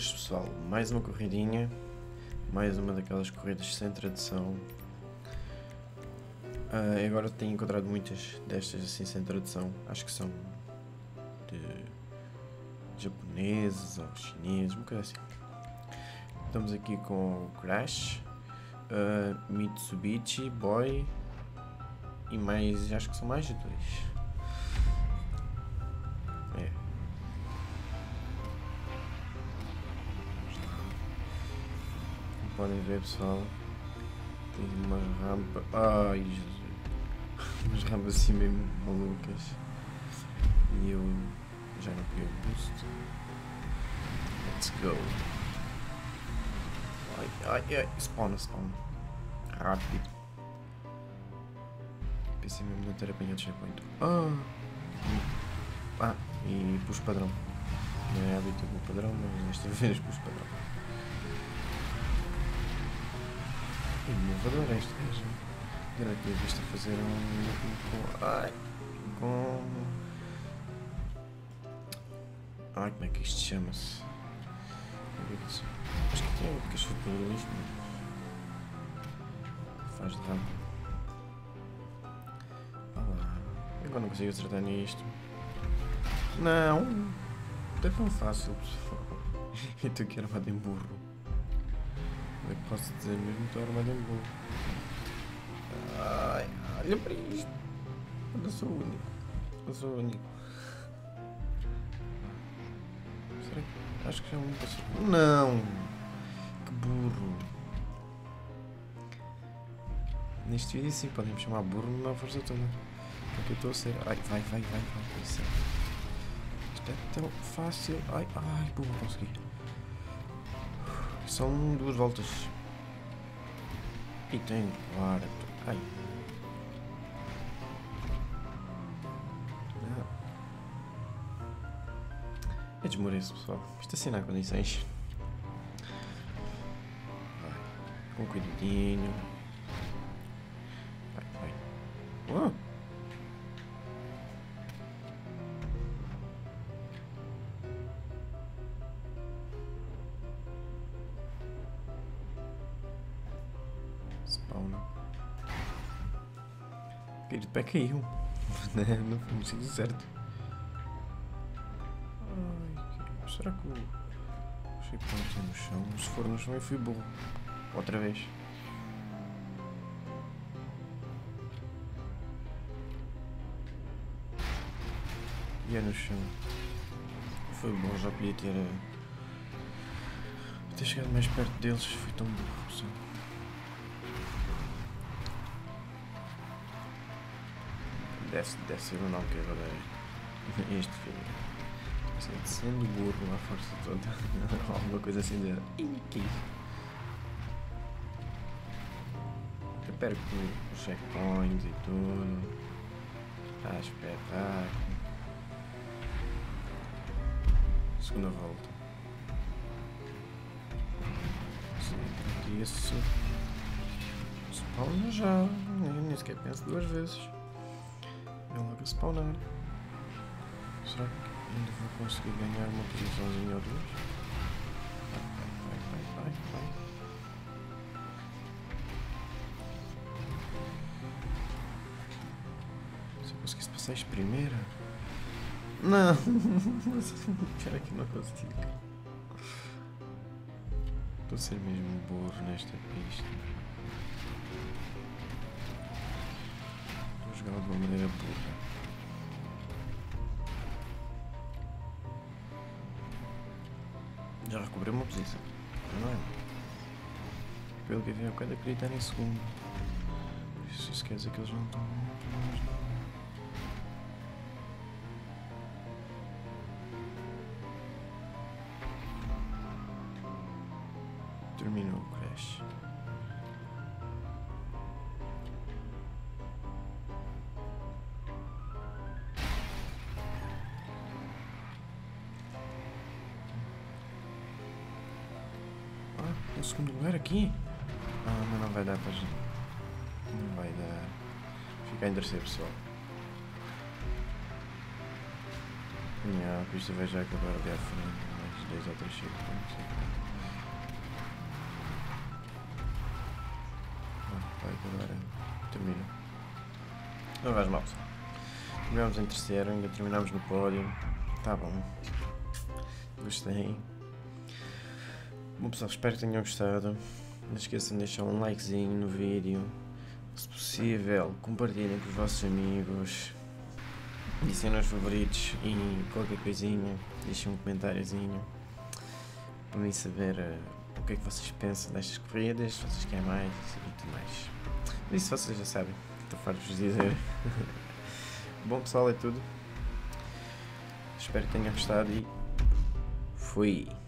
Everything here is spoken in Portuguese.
Boas pessoal, mais uma corridinha, mais uma daquelas corridas sem tradução. Agora tenho encontrado muitas destas assim sem tradução, acho que são de japoneses ou chineses, uma coisa assim. Estamos aqui com o Crash, Mitsubishi, Boy e mais, acho que são mais de dois. Podem ver, pessoal, tem uma rampa, ai Jesus, umas rampas assim mesmo malucas e eu já não peguei o boost. Let's go. Ai, spawn, rápido. Pensei mesmo não ter apanhado o checkpoint. E pus padrão. Não é hábito do padrão, mas desta vez pus padrão. Inovador este gajo. Eu não tinha visto a fazer como é que isto chama-se? Acho que tem que achar tudo isto. Faz de rampa. Agora não consigo acertar nisto. Não! É tão fácil, pessoal. Eu estou aqui armado em burro. Como é que posso dizer mesmo? Estou armado em burro. Ai, olha para isto. Eu sou o único. Será que... Acho que já me passou. Não! Que burro. Neste vídeo sim, podem me chamar burro na força toda. Porque eu estou a ser... Ai, vai. Isso é... Isto é tão fácil. Ai, boa, consegui. São 2 voltas. E tem quarto. Ai. É desmoreço, pessoal. Isto assim não há condições. Com cuidadinho. Vai. Spawna. Aquele de pé caiu. Não foi no sítio certo. Será que o checkpoint é no chão? Se for no chão eu fui burro. Outra vez. E é no chão. Foi bom, já podia ter chegado mais perto deles. Fui tão burro, pessoal. Deve ser o nome que eu dei este filme. Sendo burro à força toda. Alguma coisa assim de... Eu perco os checkpoints e tudo. Está espetáculo. Segunda volta. Isso. Spawna já. Eu nem sequer penso 2 vezes. É logo a spawnar. Será que ainda vou conseguir ganhar uma posiçãozinha ou 2? Vai. Se eu conseguisse passar isto primeiro... Não! Será que não consigo? Estou a ser mesmo burro nesta pista. Estou a jogar de uma maneira burra. Já recobrei uma posição, não é? Pelo que vi, eu quero acreditar em segundo. Isso quer dizer que eles não estão muito longe, não. Terminou o Crash. O segundo lugar aqui? Mas não vai dar para gente. Não vai dar. Ficar em terceiro, pessoal. A pista vai já acabar ali à frente, mas 2 ou 3 checkpoints. Vai que agora termina. Não vais mal, pessoal. Terminamos em terceiro, ainda terminamos no pódio. Tá bom. Gostei. Bom pessoal, espero que tenham gostado. Não esqueçam de deixar um likezinho no vídeo. Se possível, compartilhem com os vossos amigos. Adicionem os favoritos e qualquer coisinha. Deixem um comentáriozinho para mim saber o que é que vocês pensam destas corridas, se vocês querem mais e tudo mais. Isso vocês já sabem, estou farto de vos dizer. Bom pessoal, é tudo. Espero que tenham gostado e fui!